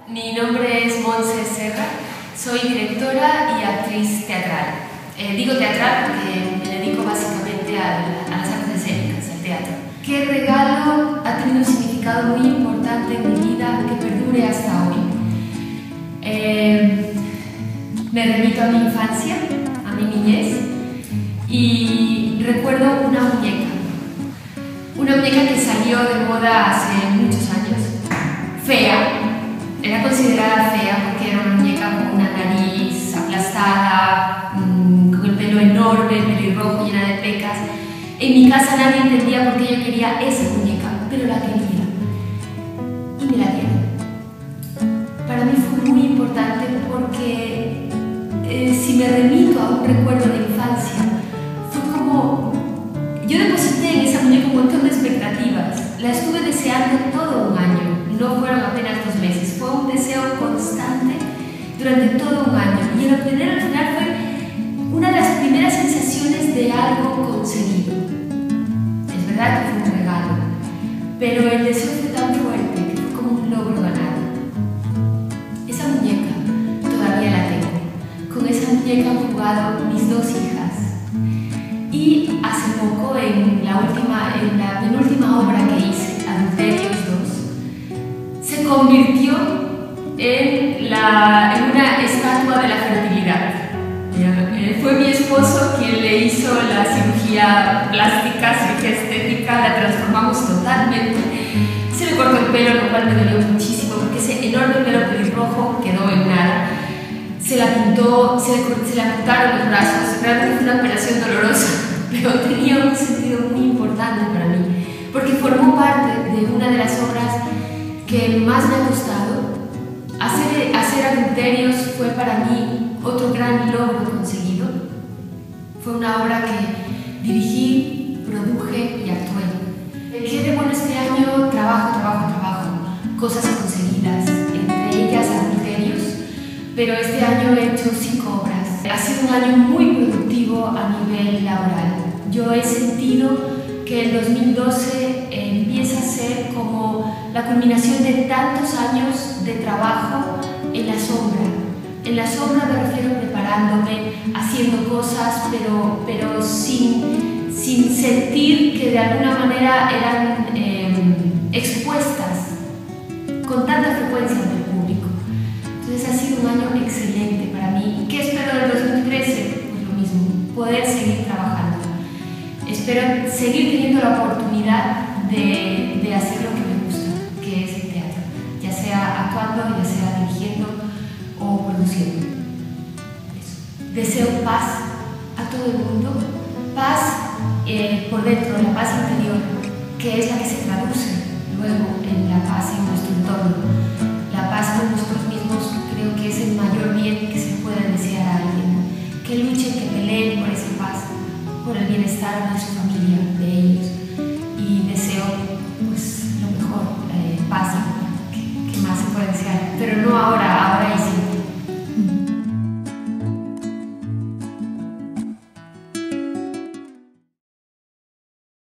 Mi nombre es Montse Serra, soy directora y actriz teatral. Digo teatral porque me dedico básicamente a las artes escénicas, al teatro. ¿Qué regalo ha tenido un significado muy importante en mi vida que perdure hasta hoy? Me remito a mi infancia, a mi niñez, y recuerdo una muñeca que salió de moda hace muchos años, fea. Era considerada fea porque era una muñeca con una nariz aplastada, con el pelo enorme, pelirrojo, llena de pecas. En mi casa nadie entendía por qué yo quería esa muñeca, pero la quería. Y me la dieron. Para mí fue muy importante porque si me remito a un recuerdo de infancia, fue como... Yo deposité en esa muñeca un montón de expectativas. La estuve deseando todo un año. No fueron apenas 2 meses, fue un deseo constante durante todo un año, y el obtener al final fue una de las primeras sensaciones de algo conseguido. Es verdad que fue un regalo, pero el deseo fue tan fuerte que fue como un logro ganado. Esa muñeca todavía la tengo. Con esa muñeca han jugado mis 2 hijas, y hace poco en la penúltima obra que hice, Adulterios 2, se convirtió en una estatua de la fertilidad. Fue mi esposo quien le hizo la cirugía plástica, cirugía estética, la transformamos totalmente. Se le cortó el pelo, lo cual me dolió muchísimo porque ese enorme pelo pelirrojo quedó en nada. Se la pintó, se le amputaron los brazos. Realmente fue una operación dolorosa, pero tenía un sentido muy importante para mí porque formó parte de una de las obras que más me ha gustado. Hacer Adulterios fue para mí otro gran logro conseguido. Fue una obra que dirigí, produje y actué. ¿Qué de bueno este año? Trabajo. Cosas conseguidas, entre ellas Adulterios, pero este año he hecho 5 obras. Ha sido un año muy productivo a nivel laboral. Yo he sentido que el 2012 empieza a ser como la culminación de tantos años de trabajo en la sombra. En la sombra me refiero preparándome, haciendo cosas, pero sin sentir que de alguna manera eran expuestas con tanta frecuencia ante el público. Entonces ha sido un año excelente para mí. ¿Qué espero del 2013? Pues lo mismo, poder seguir trabajando. Espero seguir teniendo la oportunidad de hacer lo que me gusta, que es el teatro, ya sea actuando, ya sea dirigiendo o produciendo. Eso. Deseo paz a todo el mundo, paz por dentro, la paz interior, que es la que se traduce luego en la paz en nuestro entorno. La paz con nosotros mismos creo que es el mayor bien que se puede desear a alguien. Que luchen, que peleen por esa paz, por el bienestar de su familia, de ellos.